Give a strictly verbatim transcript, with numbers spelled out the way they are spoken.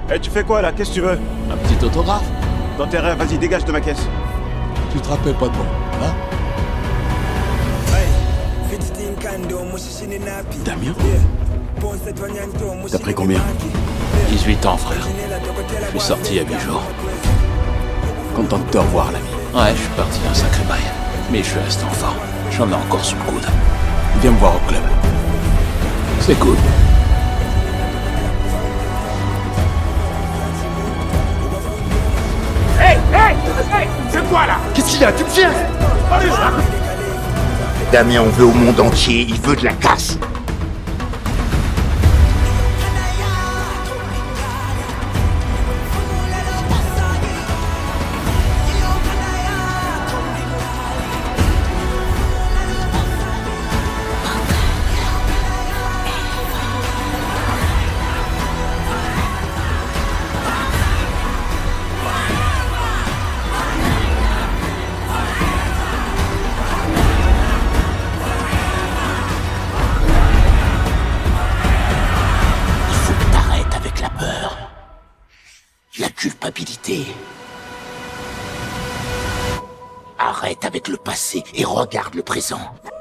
Eh, tu fais quoi là? Qu'est-ce que tu veux? Un petit autographe? Dans tes rêves, vas-y, dégage de ma caisse. Tu te rappelles pas de moi, hein? Damien? T'as pris combien? dix-huit ans, frère. Je suis sorti il y a huit jours. Content de te revoir, l'ami. Ouais, je suis parti d'un sacré bail. Mais je suis resté en forme. J'en ai encore sous le coude. Viens me voir au club. C'est cool. Hey, hey, hey, c'est quoi là? Qu'est-ce qu'il y a? Tu me tiens? Damien on veut au monde entier, il veut de la casse. La culpabilité. Arrête avec le passé et regarde le présent.